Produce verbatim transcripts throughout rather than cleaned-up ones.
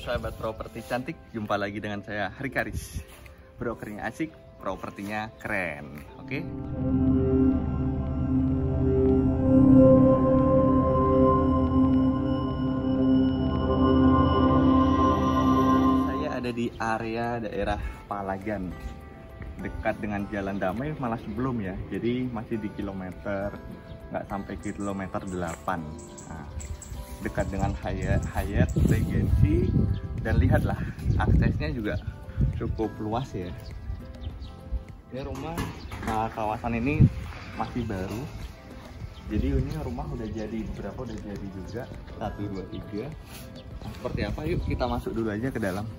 sahabat properti cantik, jumpa lagi dengan saya Hari Karis. Brokernya asik, propertinya keren. Oke. Saya ada di area daerah Palagan, dekat dengan Jalan Damai, malah sebelum ya. Jadi masih di kilometer, nggak sampai kilometer delapan. Nah, dekat dengan Hyatt, Hyatt Regency, dan lihatlah aksesnya juga cukup luas ya. Ini rumah, nah kawasan ini masih baru, jadi ini rumah udah jadi berapa, udah jadi juga satu dua tiga. Nah, seperti apa, yuk kita masuk dulu aja ke dalam.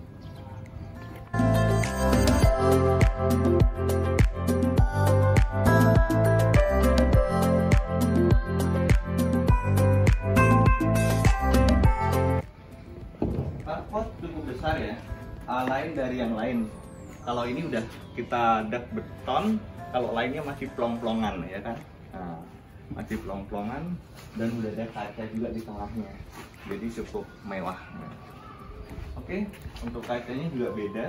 Carport cukup besar ya, uh, lain dari yang lain. Kalau ini udah kita dak beton, kalau lainnya masih plong-plongan ya kan. Nah, masih plong-plongan dan udah ada kaca juga di tengahnya, jadi cukup mewah. Oke, untuk kacanya juga beda.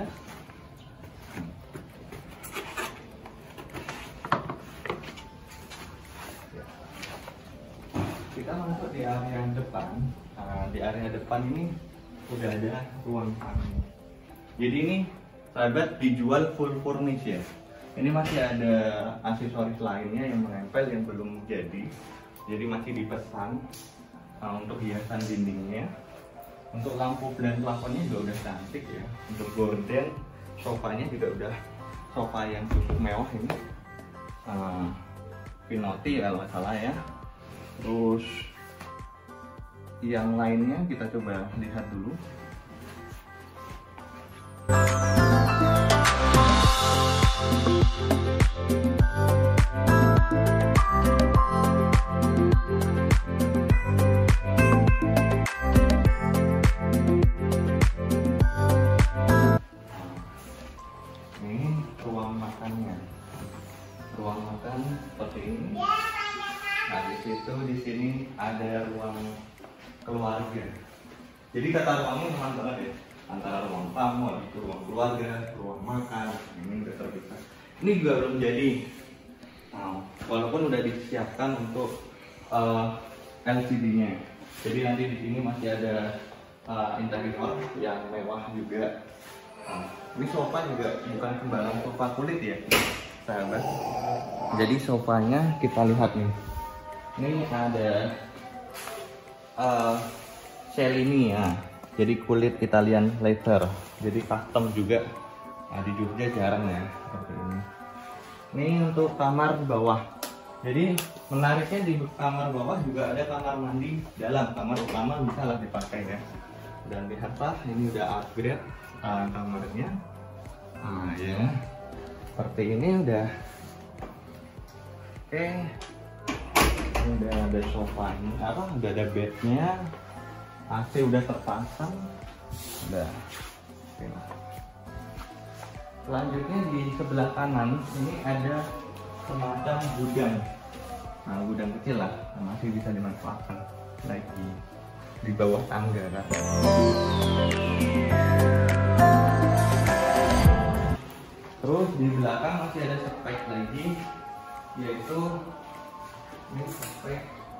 Kita masuk di area yang depan. Nah, di area depan ini udah ada ruang tamu. Jadi ini sahabat dijual full furnish ya. Ini masih ada aksesoris lainnya yang menempel yang belum jadi. Jadi masih dipesan uh, untuk hiasan dindingnya. Untuk lampu dan plafonnya juga udah cantik ya. Untuk gorden, sofanya juga udah sofa yang cukup mewah ini. Uh, Pinoti kalau nggak salah ya. Terus yang lainnya kita coba lihat dulu. Ini ruang makannya. Ruang makan seperti ini. Nah, di situ di sini ada ruang keluarga. Jadi kata ruangnya nyaman banget ya, antara ruang tamu, itu ruang keluarga, ruang makan. Ini udah terpisah. Ini juga belum jadi. Nah, walaupun udah disiapkan untuk uh, L C D-nya. Jadi nanti di sini masih ada uh, interior yang mewah juga. Nah, ini sofa juga bukan sembarang sofa kulit ya, sahabat. Jadi sofanya kita lihat nih. Ini ada uh, shell ini ya, jadi kulit Italian leather, jadi custom juga. Nah, di Jogja jarang ya seperti ini. Ini untuk kamar bawah. Jadi menariknya di kamar bawah juga ada kamar mandi dalam. Kamar utama bisa lah dipakai ya. Dan lihatlah ini udah upgrade uh, kamarnya. Nah ya, seperti ini udah. Oke. Okay. Udah ada sofanya, apa? Udah ada bednya, A C udah terpasang, udah. Oke. Selanjutnya di sebelah kanan ini ada semacam gudang, nah gudang kecil lah, masih bisa dimanfaatkan lagi di bawah tangga kan. Terus di belakang masih ada spek lagi, yaitu ini sampai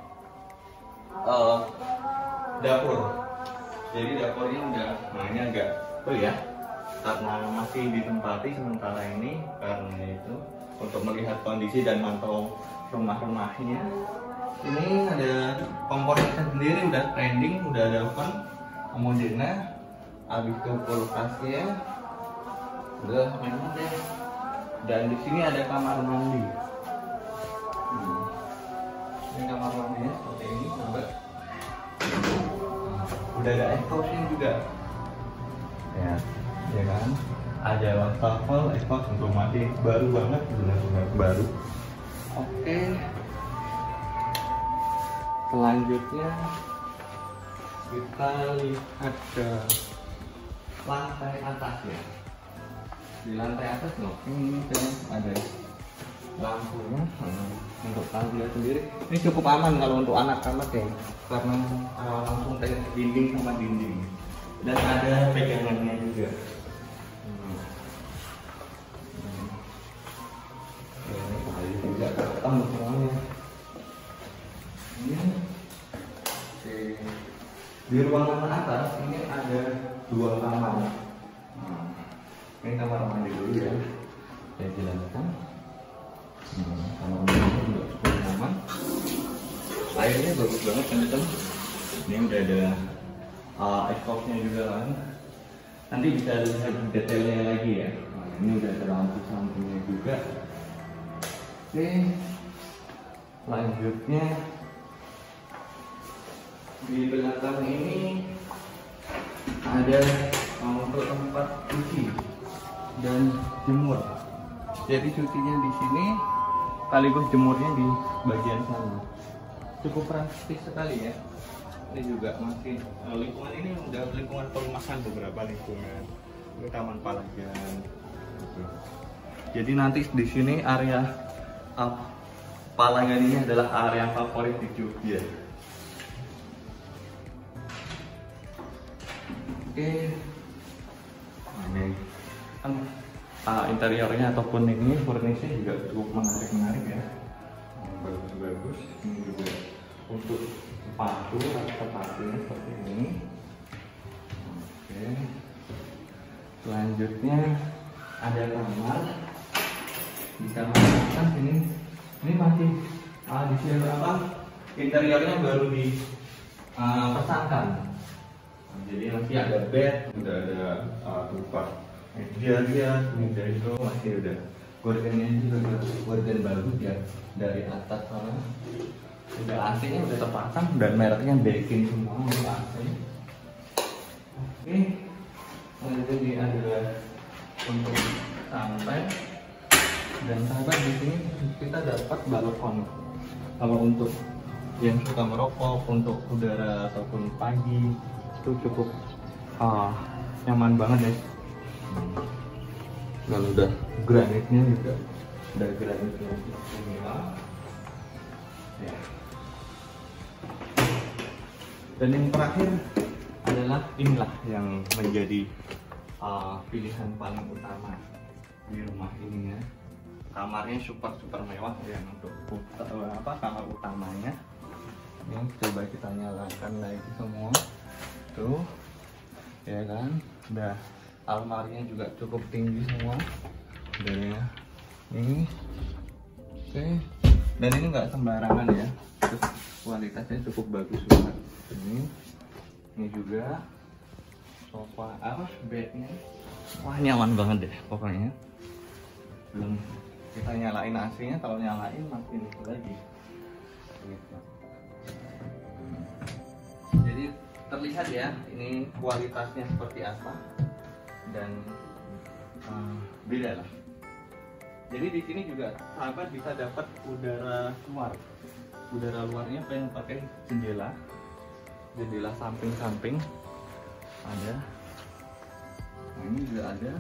uh, dapur. Jadi dapurnya udah namanya agak tuh ya, karena masih ditempati sementara ini, karena itu untuk melihat kondisi dan mantau rumah-rumahnya. Ini ada kompornya sendiri, udah trending, udah ada oven, modena, habis itu kulkasnya udah memang deh. Dan di sini ada kamar mandi. Hmm. Ini kamar mandinya seperti ini, sahabat. Nah, udah ada exhaustnya juga ya, ya kan. Ada wastafel, exhaust untuk mandi baru banget, benar-benar baru. Oke, selanjutnya kita lihat ke lantai atas ya. Di lantai atas loh, ini ada lampunya. Hmm. Untuk tangga sendiri ini cukup aman kalau untuk anak-anak ya, karena uh, langsung tengok dinding sama dinding. dan ada pegangannya juga. Hmm. Ini kali juga ketemu semuanya. Ini oke. Di ruangan atas ini ada dua kamar. Nah, ini kamar mandi dulu ya. Saya jelaskan. Hmm, kamar mandi juga cukup nyaman. Airnya bagus banget teman-teman. Ini udah ada uh, exhaustnya juga kan. Nanti bisa lihat detailnya lagi ya. Nah, ini udah ada lampu sampingnya juga. Oke, selanjutnya di belakang ini ada untuk tempat cuci dan jemur. Jadi cucinya di sini, sekaligus jemurnya di bagian sana. Cukup praktis sekali ya. Ini juga masih uh, lingkungan ini udah lingkungan perumahan, beberapa lingkungan. Ini Taman Palagan. Gitu. Jadi nanti di sini area uh, Palagan ini adalah area favorit di Jogja. Oke, nah, ini kan uh, interiornya ataupun ini furnishnya juga cukup menarik-menarik ya, bagus-bagus. Ini juga untuk sepatu atau sepatunya seperti ini. Oke, selanjutnya ada kamar. Di kamar kan ini ini masih uh, di sini apa? Interiornya baru di uh, pesangkan. Jadi nanti ada bed, udah ada uh, tempat meja dia, meja itu masih udah gordennya juga gorden bagus ya dari atas sana. Udah A C-nya udah terpasang dan mereknya Daikin semua untuk A C. Oke, lanjut ini adalah untuk santai dan sahabat di sini kita dapat balkon. Kalau untuk yang suka merokok, untuk udara ataupun pagi itu cukup uh, nyaman banget ya. Dan udah granitnya juga udah granitnya inilah ya. Dan yang terakhir adalah inilah yang menjadi uh, pilihan paling utama di rumah ini ya. Kamarnya super super mewah ya untuk uh, apa kamar utamanya. Ini coba kita nyalakan lagi semua. Tuh ya kan, udah almarinya juga cukup tinggi semua dari ini. Oke, dan ini nggak sembarangan ya, terus kualitasnya cukup bagus banget. Ini ini juga sofa apa bednya, wah nyaman banget deh pokoknya. Belum kita nyalain A C-nya, kalau nyalain makin lagi gitu. Jadi terlihat ya ini kualitasnya seperti apa dan uh, beda lah. Jadi di sini juga sahabat bisa dapat udara luar. Udara luarnya pengen pakai jendela, jendela samping-samping ada. Nah ini juga ada.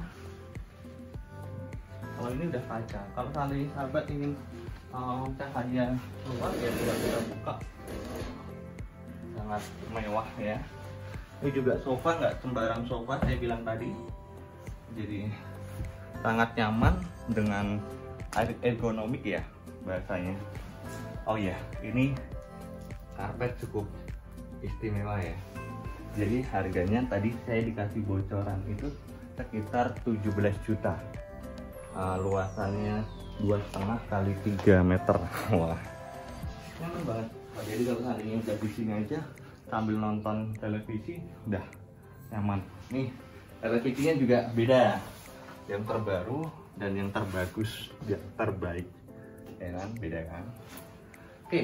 Kalau ini udah kaca. Kalau kali sahabat ingin uh, cahaya keluar ya sudah kita buka. Sangat mewah ya. Ini juga sofa, nggak sembarang sofa saya bilang tadi. Jadi sangat nyaman dengan ergonomik ya bahasanya. Oh ya, ini karpet cukup istimewa ya. Jadi harganya tadi saya dikasih bocoran itu sekitar tujuh belas juta. Uh, luasannya dua koma lima kali tiga meter. Wah, nyaman banget. Oh, jadi kalau hari ini udah di sini aja sambil nonton televisi udah nyaman. Nih televisinya juga beda, yang terbaru dan yang terbagus, yang terbaik, ya kan, beda kan. Oke.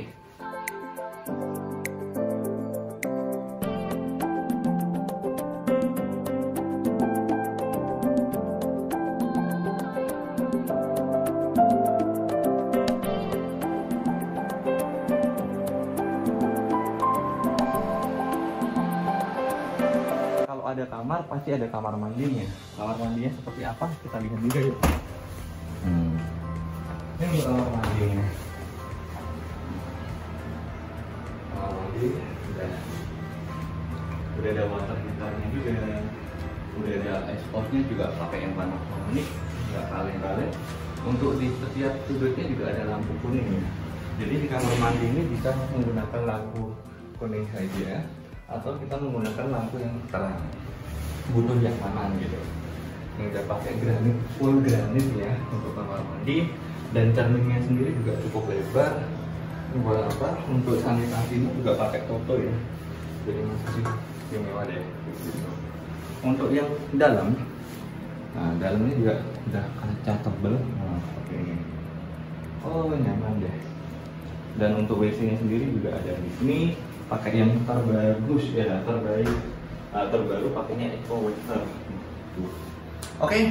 Ada kamar, pasti ada kamar mandinya. Kamar mandinya seperti apa? Kita lihat juga yuk. Hmm. Ini kamar mandinya. Kamar mandi udah udah ada water heaternya juga. udah udah ada ekspornya juga pakai yang warna kronik, nggak kaleng-kaleng. Untuk di setiap sudutnya juga ada lampu kuning ya. Jadi di kamar mandi ini bisa menggunakan lampu kuning saja, atau kita menggunakan lampu yang terang, butuh yang mana gitu. Ini udah pakai granit, full granit ya untuk kamar mandi, dan cerminnya sendiri juga cukup lebar. Buat apa? Untuk sanitasinya juga pakai Toto ya, jadi masih istimewa deh gitu. Untuk yang dalam, nah dalamnya juga udah kaca tebel, nah seperti ini. Oh nyaman deh. Dan untuk W C-nya sendiri juga ada di sini, pakai yang terbagus ya, terbaik, uh, terbaru pakainya Eco Water. Oke. Okay.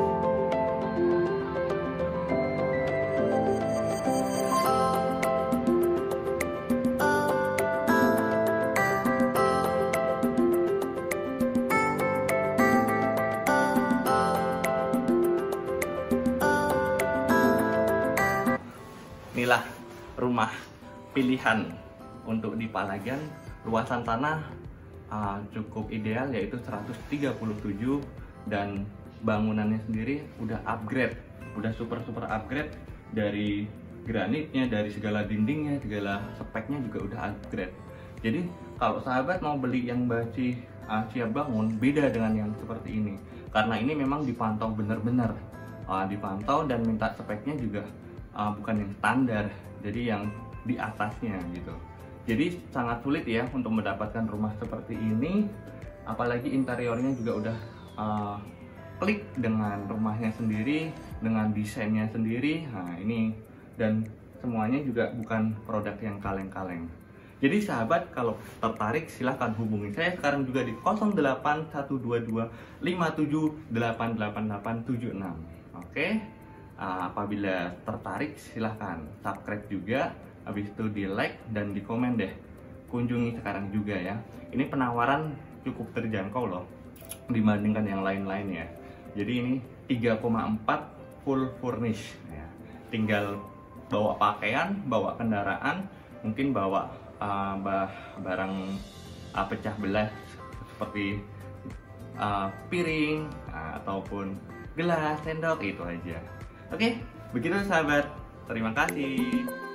Inilah rumah pilihan untuk di Palagan. Luasan tanah uh, cukup ideal, yaitu seratus tiga puluh tujuh, dan bangunannya sendiri udah upgrade, udah super super upgrade dari granitnya, dari segala dindingnya, segala speknya juga udah upgrade. Jadi kalau sahabat mau beli yang masih uh, siap bangun, beda dengan yang seperti ini, karena ini memang dipantau benar-benar, uh, dipantau dan minta speknya juga Uh, bukan yang standar, jadi yang di atasnya gitu. Jadi sangat sulit ya untuk mendapatkan rumah seperti ini, apalagi interiornya juga udah uh, klik dengan rumahnya sendiri, dengan desainnya sendiri. Nah ini, dan semuanya juga bukan produk yang kaleng-kaleng. Jadi sahabat, kalau tertarik silahkan hubungi saya sekarang juga di nol delapan satu dua dua lima tujuh delapan delapan delapan tujuh enam. Oke. Okay? Uh, apabila tertarik silahkan subscribe juga, habis itu di like dan di komen deh. Kunjungi sekarang juga ya. Ini penawaran cukup terjangkau loh dibandingkan yang lain-lain ya. Jadi ini tiga koma empat full furnish ya. Tinggal bawa pakaian, bawa kendaraan, mungkin bawa uh, barang uh, pecah belah seperti uh, piring uh, ataupun gelas, sendok, itu aja. Oke, begitu sahabat. Terima kasih.